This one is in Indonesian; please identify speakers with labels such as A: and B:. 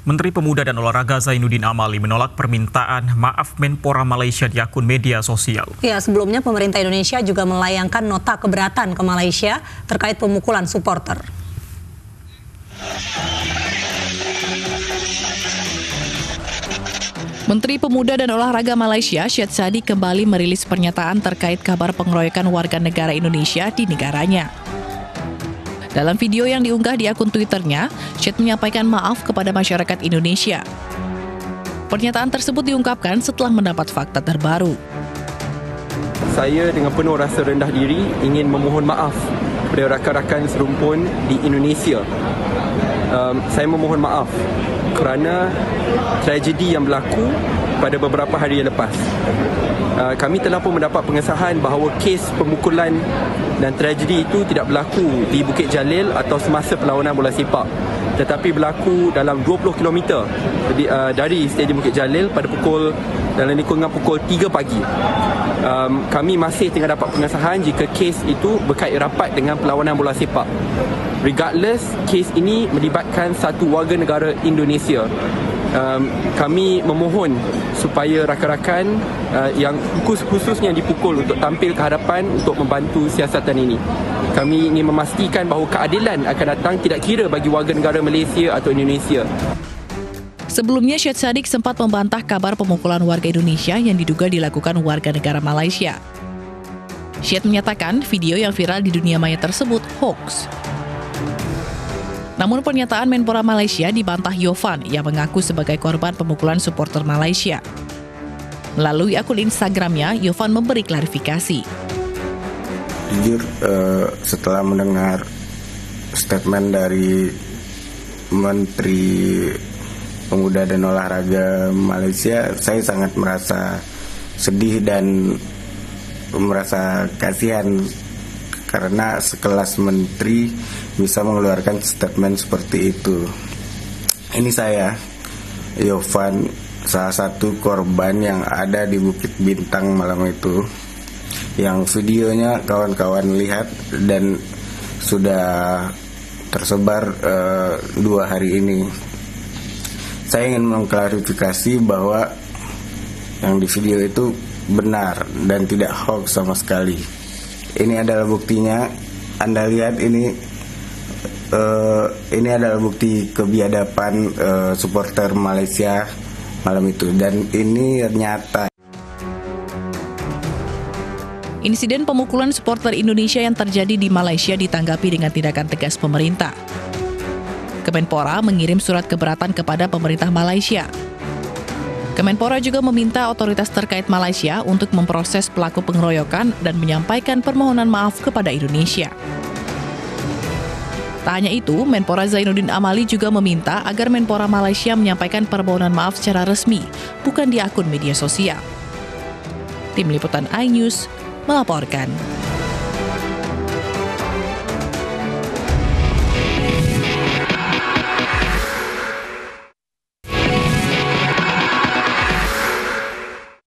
A: Menteri Pemuda dan Olahraga Zainuddin Amali menolak permintaan maaf Menpora Malaysia di akun media sosial.
B: Ya, sebelumnya pemerintah Indonesia juga melayangkan nota keberatan ke Malaysia terkait pemukulan supporter.
C: Menteri Pemuda dan Olahraga Malaysia, Syed Saddiq, kembali merilis pernyataan terkait kabar pengeroyokan warga negara Indonesia di negaranya. Dalam video yang diunggah di akun Twitternya, Syed menyampaikan maaf kepada masyarakat Indonesia. Pernyataan tersebut diungkapkan setelah mendapat fakta terbaru.
D: Saya dengan penuh rasa rendah diri ingin memohon maaf kepada rakan-rakan serumpun di Indonesia. Saya memohon maaf kerana tragedi yang berlaku pada beberapa hari yang lepas. Kami telah pun mendapat pengesahan bahawa kes pemukulan dan tragedi itu tidak berlaku di Bukit Jalil atau semasa perlawanan bola sepak, tetapi berlaku dalam 20 km dari Stadium Bukit Jalil pada dalam lingkungan pukul 3 pagi. Kami masih tengah dapat pengesahan jika kes itu berkait rapat dengan perlawanan bola sepak. Regardless, kes ini melibatkan satu warga negara Indonesia. Kami memohon supaya rakan-rakan yang khususnya dipukul untuk tampil ke hadapan untuk membantu siasatan ini. Kami ingin memastikan bahawa keadilan akan datang tidak kira bagi warga negara Malaysia atau Indonesia.
C: Sebelumnya, Syed Saddiq sempat membantah kabar pemukulan warga Indonesia yang diduga dilakukan warga negara Malaysia. Syed menyatakan video yang viral di dunia maya tersebut hoax. Namun pernyataan Menpora Malaysia dibantah Yovan yang mengaku sebagai korban pemukulan supporter Malaysia. Melalui akun Instagramnya, Yovan memberi klarifikasi.
E: Jujur, setelah mendengar statement dari Menteri Pemuda dan Olahraga Malaysia, saya sangat merasa sedih dan merasa kasihan karena sekelas menteri bisa mengeluarkan statement seperti itu. Ini saya, Yovan, salah satu korban yang ada di Bukit Bintang malam itu, yang videonya kawan-kawan lihat dan sudah tersebar 2 hari ini. Saya ingin mengklarifikasi bahwa yang di video itu benar dan tidak hoax sama sekali. Ini adalah buktinya. Anda lihat ini adalah bukti kebiadaban supporter Malaysia malam itu, dan ini nyata.
C: Insiden pemukulan supporter Indonesia yang terjadi di Malaysia ditanggapi dengan tindakan tegas pemerintah. Kemenpora mengirim surat keberatan kepada pemerintah Malaysia. Kemenpora juga meminta otoritas terkait Malaysia untuk memproses pelaku pengeroyokan dan menyampaikan permohonan maaf kepada Indonesia. Tak hanya itu, Menpora Zainuddin Amali juga meminta agar Menpora Malaysia menyampaikan permohonan maaf secara resmi, bukan di akun media sosial. Tim Liputan iNews melaporkan.